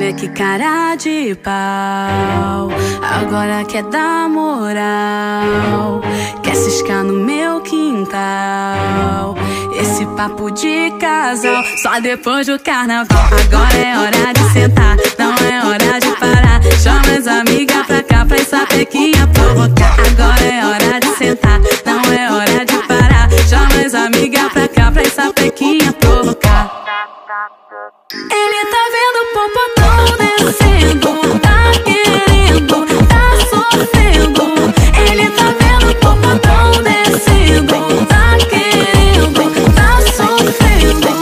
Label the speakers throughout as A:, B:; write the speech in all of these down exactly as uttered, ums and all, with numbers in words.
A: Olha que cara de pau, agora quer dar moral, quer ciscar no meu quintal. Esse papo de casal, só depois do carnaval. Agora é hora de sentar, não é hora de parar. Chama as amigas pra cá pra essa pequinha provocar. Agora é hora de sentar, não é hora de parar. Chama as amigas pra cá pra essa pequinha provocar. Ele tá vendo o popotão descendo, tá querendo, tá sofrendo. Ele tá vendo o popotão descendo, tá querendo, tá sofrendo.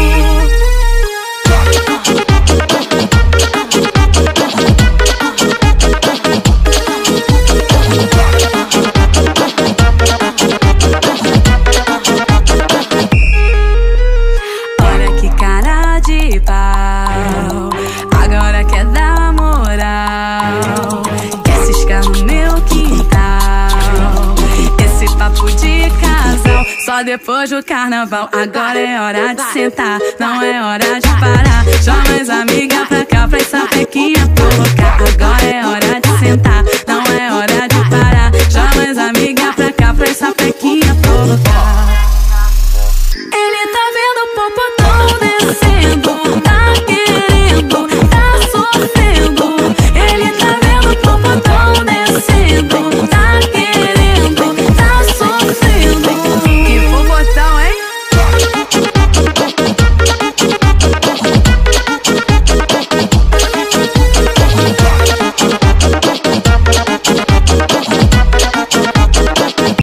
A: Olha que cara de pau, agora quer dar moral, quer ciscar no meu quintal. Esse papo de casal, só depois do carnaval. Agora é hora de sentar, não é hora de parar. Chama as amigas pra